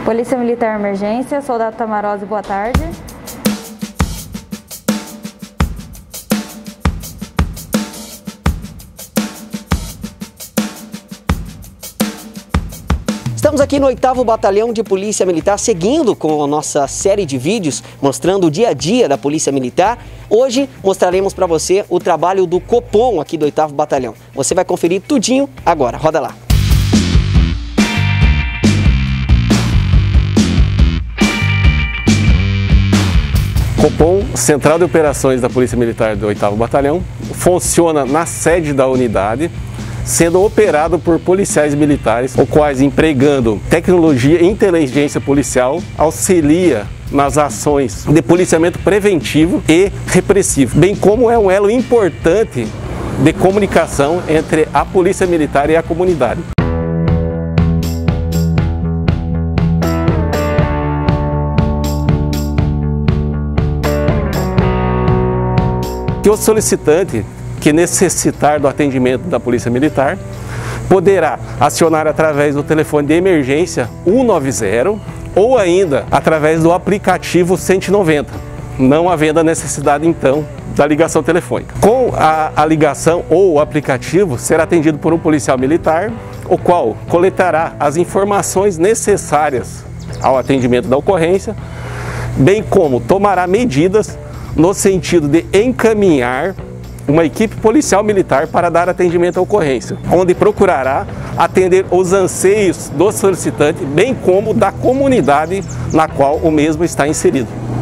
Polícia Militar Emergência, Soldado Tamarose, boa tarde. Estamos aqui no 8º Batalhão de Polícia Militar, seguindo com a nossa série de vídeos mostrando o dia a dia da Polícia Militar. Hoje mostraremos para você o trabalho do Copom aqui do 8º Batalhão. Você vai conferir tudinho agora, roda lá. Copom, Central de Operações da Polícia Militar do 8º Batalhão, funciona na sede da unidade, sendo operado por policiais militares, os quais, empregando tecnologia e inteligência policial, auxilia nas ações de policiamento preventivo e repressivo, bem como é um elo importante de comunicação entre a Polícia Militar e a comunidade. Que o solicitante que necessitar do atendimento da Polícia Militar poderá acionar através do telefone de emergência 190 ou ainda através do aplicativo 190, não havendo a necessidade então da ligação telefônica. Com a ligação ou o aplicativo será atendido por um policial militar, o qual coletará as informações necessárias ao atendimento da ocorrência, bem como tomará medidas no sentido de encaminhar uma equipe policial militar para dar atendimento à ocorrência, onde procurará atender os anseios do solicitante, bem como da comunidade na qual o mesmo está inserido.